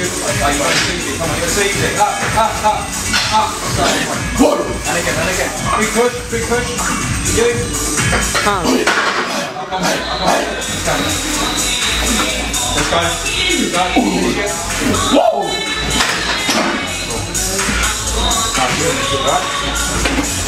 good. Okay, you want to seize it. Come on, you're seizing. Up. So, and again. Big push. You. I'll come back. Let's go. Whoa! Right.